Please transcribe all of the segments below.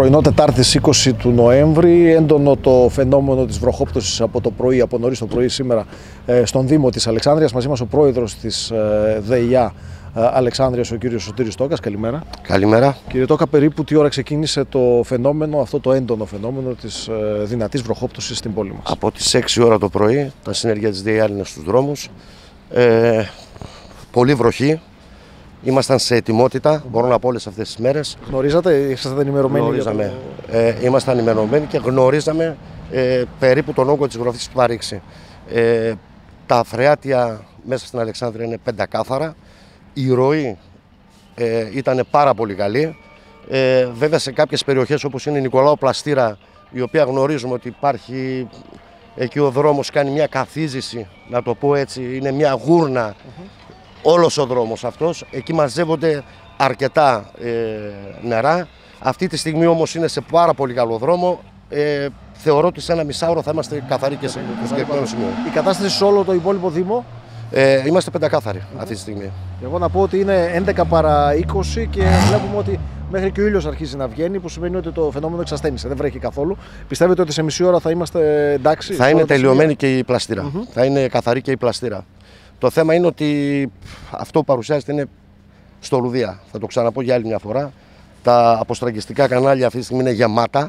Πρωινό Τετάρτης 20 του Νοέμβρη, έντονο το φαινόμενο της βροχόπτωσης από το πρωί, από νωρίς το πρωί σήμερα στον Δήμο της Αλεξάνδρειας. Μαζί μας ο πρόεδρος της ΔΕΙΑ Αλεξάνδρειας, ο κύριος Σωτήρης Τόκας. Καλημέρα. Καλημέρα. Κύριε Τόκα, περίπου τι ώρα ξεκίνησε το φαινόμενο, αυτό το έντονο φαινόμενο της δυνατής βροχόπτωσης στην πόλη μας? Από τις 6 ώρα το πρωί τα συνεργεία της ΔΕΙΑ είναι στους δρόμους. Πολύ βροχή. Ήμασταν σε ετοιμότητα, μπορώ να πω, όλες αυτές τις μέρες. Γνωρίζατε, ήσασταν ενημερωμένοι? Γνωρίζαμε. Ήμασταν ενημερωμένοι και γνωρίζαμε περίπου τον όγκο της βροχής που θα ρίξει. Τα φρεάτια μέσα στην Αλεξάνδρεια είναι πεντακάθαρα. Η ροή ήταν πάρα πολύ καλή. Βέβαια σε κάποιες περιοχές όπως είναι η Νικολάου Πλαστήρα, η οποία γνωρίζουμε ότι υπάρχει εκεί ο δρόμος, κάνει μια καθίζηση, να το πω έτσι, είναι μια γούρνα. Όλος ο δρόμος αυτός, εκεί μαζεύονται αρκετά νερά. Αυτή τη στιγμή όμως είναι σε πάρα πολύ καλό δρόμο. Θεωρώ ότι σε ένα μισάωρο θα είμαστε καθαροί και σε συγκεκριμένο σημείο. Η κατάσταση σε όλο το υπόλοιπο Δήμο? Είμαστε πεντακάθαροι αυτή τη στιγμή. Εγώ να πω ότι είναι 11 παρά 20 και βλέπουμε ότι μέχρι και ο ήλιος αρχίζει να βγαίνει, που σημαίνει ότι το φαινόμενο εξασθένησε, δεν βρέχει καθόλου. Πιστεύετε ότι σε μισή ώρα θα είμαστε εντάξει? Θα είναι τελειωμένη και η πλαστήρα. Θα είναι καθαρή και η πλαστήρα. Το θέμα είναι ότι αυτό που παρουσιάζεται είναι στο Λουδία. Θα το ξαναπώ για άλλη μια φορά. Τα αποστραγγιστικά κανάλια αυτή τη στιγμή είναι γεμάτα.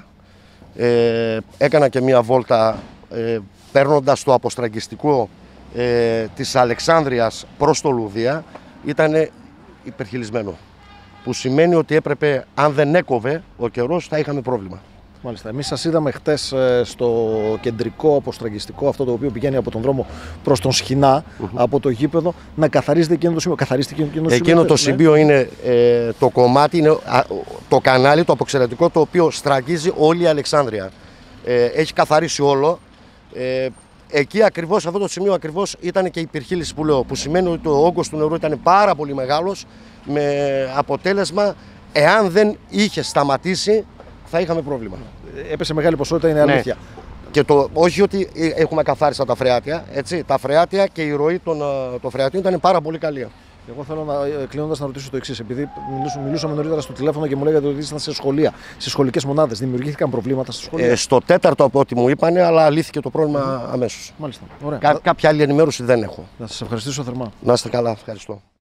Έκανα και μια βόλτα παίρνοντας το αποστραγγιστικό της Αλεξάνδρειας προς το Λουδία. Ήταν υπερχειλισμένο. Που σημαίνει ότι έπρεπε, αν δεν έκοβε ο καιρός, θα είχαμε πρόβλημα. Μάλιστα. Εμείς σας είδαμε χτες στο κεντρικό αποστραγγιστικό, αυτό το οποίο πηγαίνει από τον δρόμο προς τον Σχοινά, από το γήπεδο, να καθαρίζετε εκείνο το σημείο. Καθαρίστηκε εκείνο το σημείο? Εκείνο το σημείο είναι το κομμάτι, είναι το κανάλι, το αποξηρετικό, το οποίο στραγγίζει όλη η Αλεξάνδρεια. Έχει καθαρίσει όλο. Εκεί ακριβώς, αυτό το σημείο ακριβώς ήταν και η υπερχείληση που λέω, που σημαίνει ότι ο όγκος του νερού ήταν πάρα πολύ μεγάλος, με αποτέλεσμα, εάν δεν είχε σταματήσει, θα είχαμε πρόβλημα. Έπεσε μεγάλη ποσότητα, είναι αλήθεια. Ναι. Και όχι ότι έχουμε καθάρισα τα φρεάτια, έτσι, τα φρεάτια και η ροή των φρεατίων ήταν πάρα πολύ καλή. Εγώ θέλω κλείνοντας να ρωτήσω το εξής. Επειδή μιλούσαμε νωρίτερα στο τηλέφωνο και μου λέγατε ότι ήσασταν σε σχολεία, σε σχολικές μονάδες. Δημιουργήθηκαν προβλήματα στα σχολεία? Στο τέταρτο από ό,τι μου είπανε, αλλά λύθηκε το πρόβλημα αμέσως. Μάλιστα. Ωραία. Κάποια άλλη ενημέρωση δεν έχω. Να σας ευχαριστήσω θερμά. Να είστε καλά, ευχαριστώ.